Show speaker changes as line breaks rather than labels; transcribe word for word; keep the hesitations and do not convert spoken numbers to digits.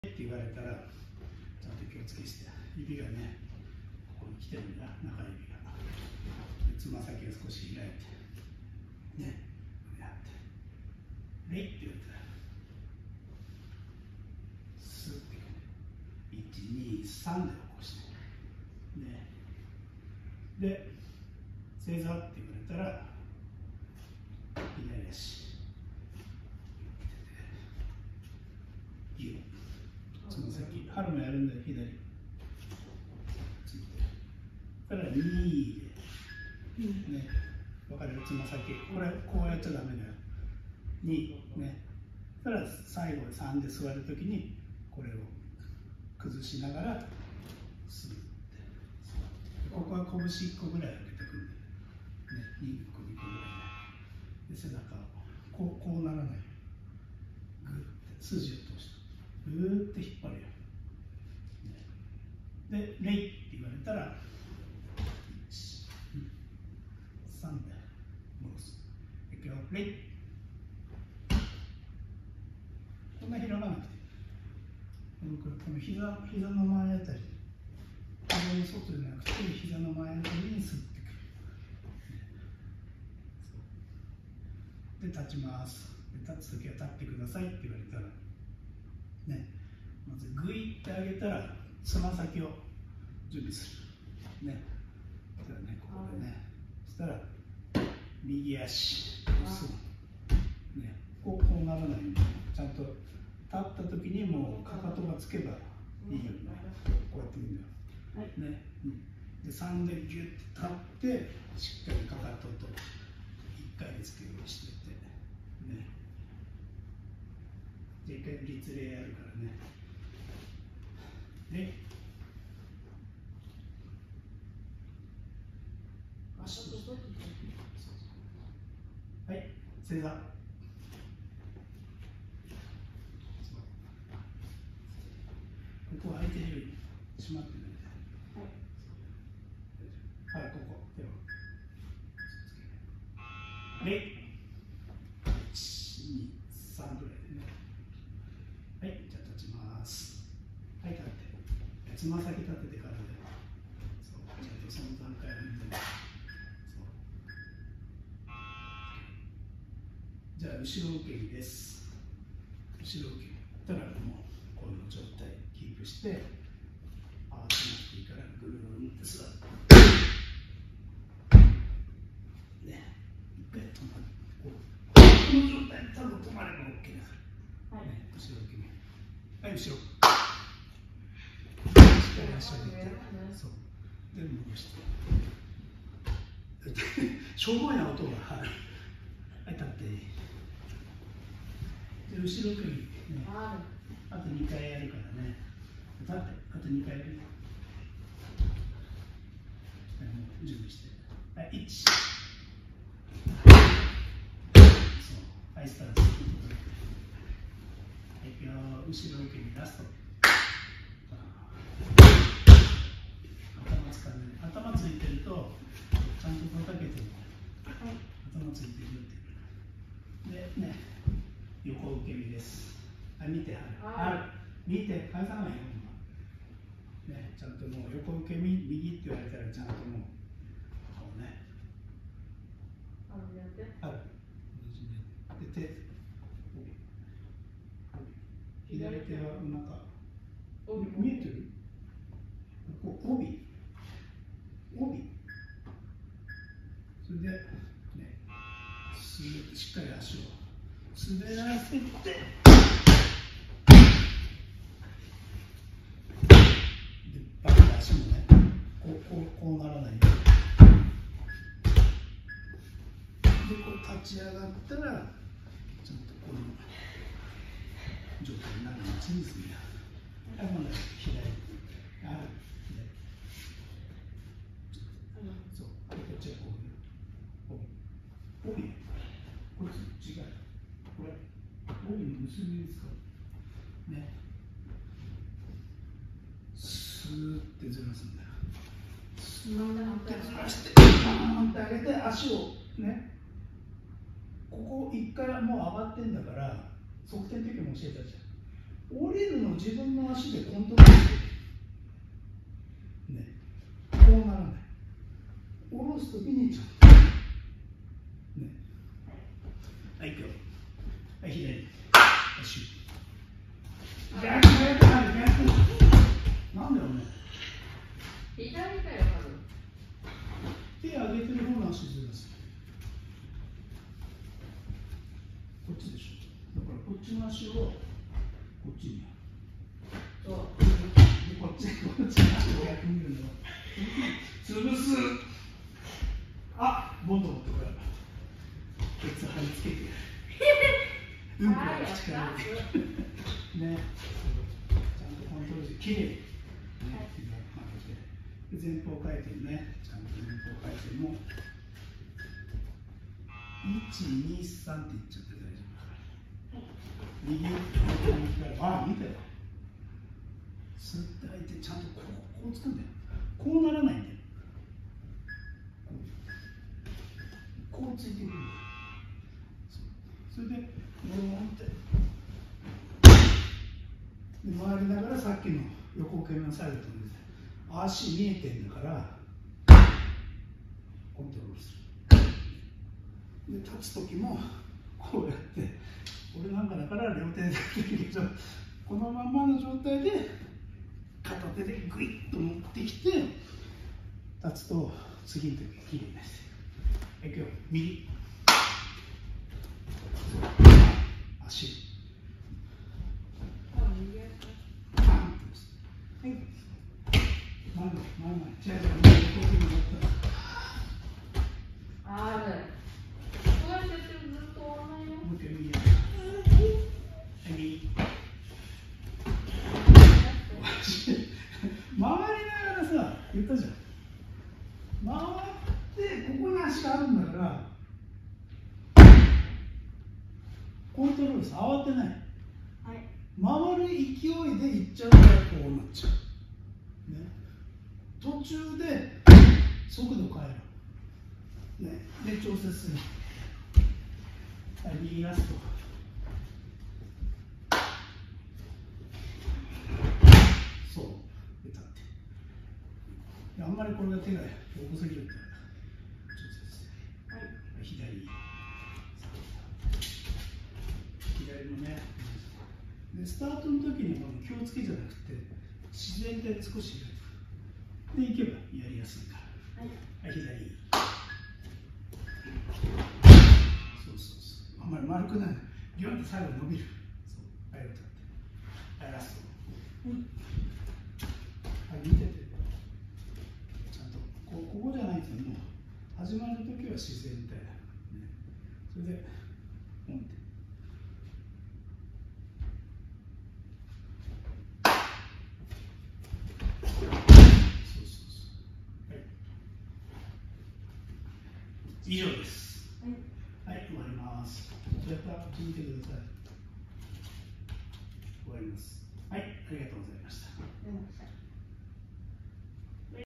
って言われたらちゃんと気をつけして、指がねここに来てるんだ、中指が。つま先を少し開いてね、やってレイって言われたらスッていちにさんで起こしてね、で正座って言われたら左足ギュッ、つま先、春もやるんだよ、左ついてからにでね、分かる？つま先、これこうやっちゃダメだよ。にね、そしたら最後さんで座るときにこれを崩しながらする。ここは拳いっこぐらい開けてくるんだよね、にこにこぐらいで背中をこう、こうならない、グッて筋を通してグーッて引っ張るよ、ね、でレイって言われたらさんで戻す。いくよ、レイ。こんな広がなくて、この膝、膝の前あたり、膝の外じゃなくて、膝の前あたりに吸ってくる。で、立ちます。で、立つときは立ってくださいって言われたら、ね、まずグイって上げたら、つま先を準備する。ね。そしたらね、ここでね。そしたら右足、そう、ね、こう、こうならないようにちゃんと立った時にもうかかとがつけばいいように、こうやっていいんだよ、ね、でさんでギュッて立ってしっかりかかとといっかいでつけるようにしててね、でいっかい立礼やるからね、で足としてはい、正座。ここは相手より閉まってない。はい、はい、ここ手をでいち、に、さんぐらいでね。はい、じゃあ立ちます。はい、立って、つま先立ててからで、そう、ちゃんとその段階を踏んで、じゃあ後ろ受け身です。後ろ受け身。たらもうこの状態キープして、合わせなくていいからぐるーんって座る。ね、一回止まる。こうこの状態で多分止まれば OK だから。はい、ね、後ろ受け身。はい、後ろ。しっかり足を上げて、そう。で、戻して。しょうもない音が入る。はい、立っていい。で後ろ首、ね、あとにかいやるからね。立って、あとにかいやる。準備して。はい、いち。そう。はい、スタート。はい、いくよ。後ろ受け身ラスト。頭つかんで、頭ついてると、ちゃんと叩けてる。頭ついてるって。で、ね。横受け身です。あ、見て、はい。見て、返さないよ。ね、ちゃんともう横受け身、右って言われたら、ちゃんともう。こうね。ある。やって。ある。で、手。左手はお腹。見えてる。ここ、帯。帯。それで、ね。すーっとしっかり足を。滑らせてでバッと足もねこうこうこうならないでこう立ち上がったらちゃんとこの状態になるうちにする。はい、今度は左あ左そうこっちはこういう帯帯こっち違うこれ、帯の結びですかね。スーってずらすんだよ。スーってずらして、バーンって上げて、足をね、ここ一回もう上がってんだから、側転の時も教えたじゃん。 降りるのを自分の足でコントロールする。ね。こうならない。下ろすときにちょっと。ね。はい、行くよ。はい、左。足。逆、逆、逆。なんだよね。
左だよ、
手上げてる方の足ずらす。こっちでしょ。だからこっちの足をこっちに。そう。でこっち、こっちの足を逆に見るの。潰す。あ、ボンド持ってこれ。ケツ貼り付けて。うんこの力で。ね。ちゃんとコントロールして、きれいに。ね。前方回転ね。ちゃんと前方回転も。いち、に、さんって言っちゃって大丈夫。右、右から、あ、見てよ。吸って吐いて、ちゃんとこう、こうつくんだよ。こうならないんだよ。こうついてくるんだよ。それで、ボーンって。で、回りながらさっきの横受けのサイドと同じで、足見えてんだから、コントロールする。で、立つときも、こうやって、俺なんかだから両手で立ってるけど、このままの状態で、片手でグイッと持ってきて、立つと、次の時きれいです。いくよ、右。足。パンと。はい。前前前。じゃあじゃあ、右に持った。
ある。そうやってずっと終わらないよ。
もう一回右。はい、右。回りながらさ、言ったじゃん。回ってここに足があるんだからコントロールさ慌てない、はい、回る勢いでいっちゃうからこうなっちゃう、ね、途中で速度変える、ね、で調節する、はい、右ラストそうで立ってあんまりこれが手が横すぎると左左のねでスタートの時には気をつけじゃなくて自然で少しでいけばやりやすいから、はい、はい、左そうそうそうあんまり丸くないギュンと最後伸びるそうはい、はい、ラストはい、見ててちゃんとこうここじゃないともう始まるときは自然体だ、ね、それでポンってそうそうそうはい以上ですはい、はい、終わりますじゃあこっち見てください終わりますはい、ありがとうございました